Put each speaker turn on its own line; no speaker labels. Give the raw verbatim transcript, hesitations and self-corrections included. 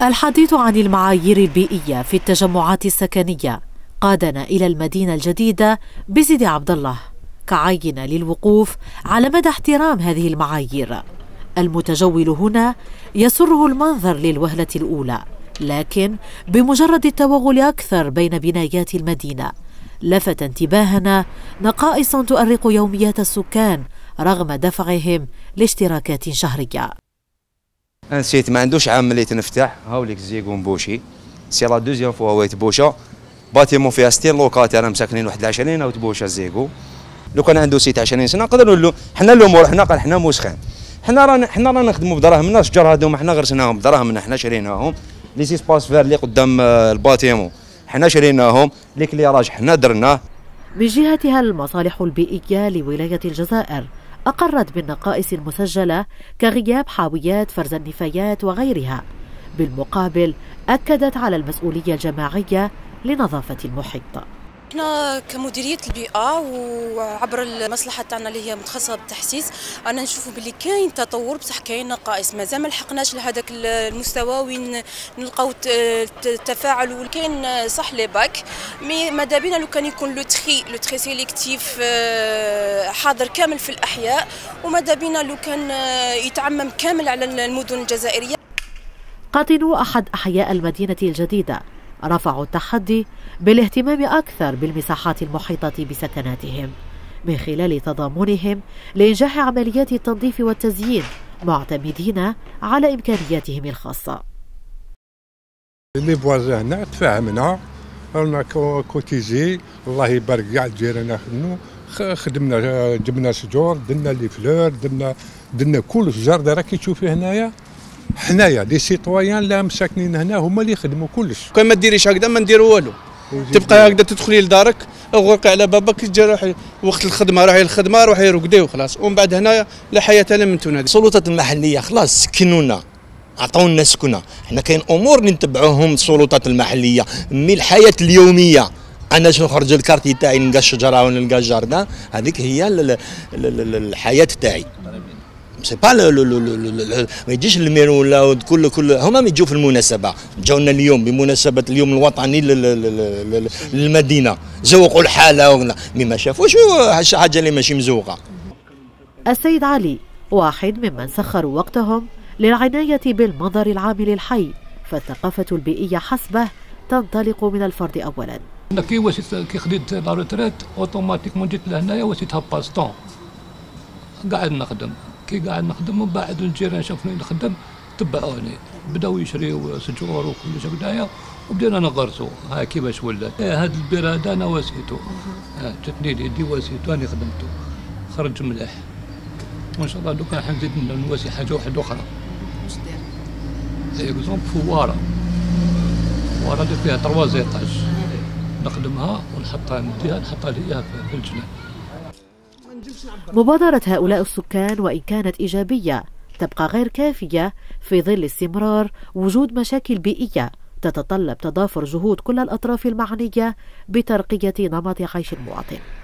الحديث عن المعايير البيئية في التجمعات السكنية قادنا إلى المدينة الجديدة بسيدي عبد الله كعينة للوقوف على مدى احترام هذه المعايير. المتجول هنا يسره المنظر للوهلة الأولى، لكن بمجرد التوغل أكثر بين بنايات المدينة لفت انتباهنا نقائص تؤرق يوميات السكان رغم دفعهم لاشتراكات شهرية.
نسيت ما عندوش عملية نفتح هاوليك زيغون بوشي سي لا دوزيام فوا هو يتبوشا باتيمون فيها ستين لوكاتير مساكنين واحد عشرين او تبوشا زيغو. لو كان عنده ستة عشرين سنه نقدر نقول له حنا الامور حنا قال حنا موسخين، حنا رانا حنا رانا نخدموا بدراهمنا، الشجر هذوما حنا غرسناهم بدراهمنا، حنا شريناهم لي سيسباس فير اللي قدام الباتيمون حنا شريناهم، لي كليراج حنا درناه.
من جهتها المصالح البيئية لولاية الجزائر أقرت بالنقائص المسجلة كغياب حاويات فرز النفايات وغيرها، بالمقابل أكدت على المسؤولية الجماعية لنظافة المحيط.
احنا كمديريه البيئه وعبر المصلحه تاعنا اللي هي متخصصه بالتحسيس انا نشوفوا باللي كاين تطور بصح كاين نقائص، مازال ما لحقناش لهذاك المستوى وين نلقاو التفاعل. وكاين صح لي باك مي ماذا بينا لو كان يكون لو تري لو تري سيليكتيف حاضر كامل في الاحياء، وماذا بينا لو كان يتعمم كامل على المدن الجزائريه.
قاطنو احد احياء المدينه الجديده رفعوا التحدي بالاهتمام أكثر بالمساحات المحيطة بسكناتهم من خلال تضامنهم لإنجاح عمليات التنظيف والتزيين معتمدين على إمكانياتهم الخاصة.
اللي بوازا هنا تفاهمنا، رانا كوتيزي الله يبارك كاع الجيران خدموا خدمنا جبنا شجور درنا لي فلور درنا درنا كل شجر راه كي تشوفي هنايا حنايا لي سيتويان لا مساكنين هنا هما اللي يخدموا كلش.
كان ما ديريش هكذا ما نديروا والو، تبقى هكذا تدخلي لدارك اغلقي على بابك تجي روحي وقت الخدمه روحي للخدمه روحي رقدي وخلاص، ومن بعد هنايا لا حياه لنا من تونس.
السلطات المحليه خلاص سكنونا عطونا سكنه، حنا كاين امور اللي نتبعوهم السلطات المحليه من الحياه اليوميه. انا شنو نخرج الكارتي تاعي نلقى الشجره ولا نلقى الجاردان، هذيك هي الحياه تاعي. سي با ما يجيش الميرو ولا كل كل هما يجوا في المناسبه، جاونا اليوم بمناسبه اليوم الوطني للمدينه زوقوا الحاله مي ما شافوش حاجه اللي ماشي مزوقه.
السيد علي واحد ممن سخروا وقتهم للعنايه بالمنظر العام للحي، فالثقافه البيئيه حسبه تنطلق من الفرد اولا.
كي وسيت كي خديت لا روتريت اوتوماتيكمون جيت لهنايا وسيتها باستون قاعد نخدم، كي قاعد نخدم ومن بعد الجيران شافوني نخدم تبعوني بداو يشريو سجور وكل شيء بدايا وبدينا نغرسوا. ها كيفاش ولات هذا البير هذا انا واسيتو، جاتني يدي واسيتو انا خدمته خرج مليح وان شاء الله. دوكا حنزيد نواسي حاجه واحده اخرى. واش دير؟ اكزومبل فواره فواره اللي فيها ثلاثة زيطاج نخدمها ونحطها نديها نحطها ليها في الجنان.
مبادرة هؤلاء السكان وإن كانت إيجابية تبقى غير كافية في ظل استمرار وجود مشاكل بيئية تتطلب تضافر جهود كل الأطراف المعنية بترقية نمط عيش المواطن.